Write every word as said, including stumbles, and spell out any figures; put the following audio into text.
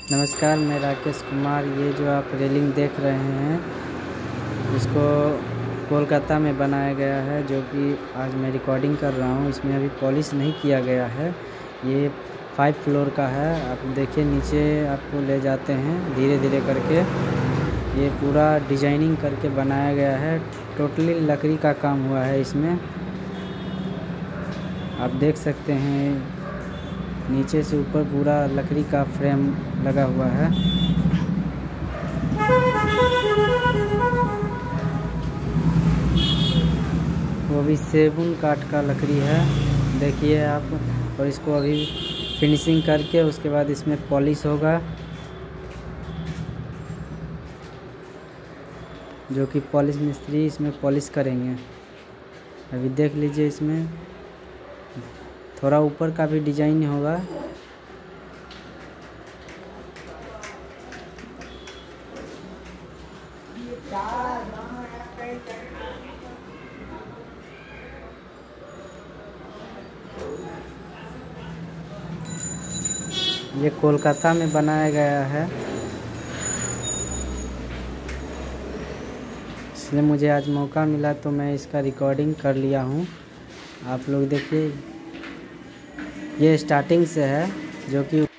नमस्कार, मैं राकेश कुमार। ये जो आप रेलिंग देख रहे हैं इसको कोलकाता में बनाया गया है, जो कि आज मैं रिकॉर्डिंग कर रहा हूँ। इसमें अभी पॉलिश नहीं किया गया है। ये फाइव फ्लोर का है। आप देखिए नीचे आपको ले जाते हैं धीरे धीरे करके। ये पूरा डिजाइनिंग करके बनाया गया है। टोटली लकड़ी का काम हुआ है इसमें। आप देख सकते हैं नीचे से ऊपर पूरा लकड़ी का फ्रेम लगा हुआ है। वो भी सेगुन काठ का लकड़ी है, देखिए आप। और इसको अभी फिनिशिंग करके उसके बाद इसमें पॉलिश होगा, जो कि पॉलिश मिस्त्री इसमें पॉलिश करेंगे। अभी देख लीजिए, इसमें थोड़ा ऊपर का भी डिजाइन होगा। ये कोलकाता में बनाया गया है, इसलिए मुझे आज मौका मिला तो मैं इसका रिकॉर्डिंग कर लिया हूँ। आप लोग देखिए, ये स्टार्टिंग से है जो कि